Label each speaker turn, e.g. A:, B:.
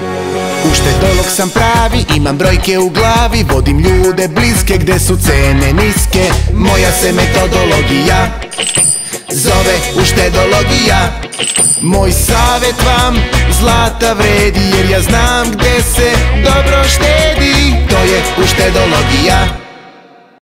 A: Uštedolog sam pravi, imam brojke u glavi, vodim ljude bliske gde su cene niske. Moja se metodologija zove uštedologija. Moj savjet vam zlata vredi, jer ja znam gde se dobro štedi. To je uštedologija.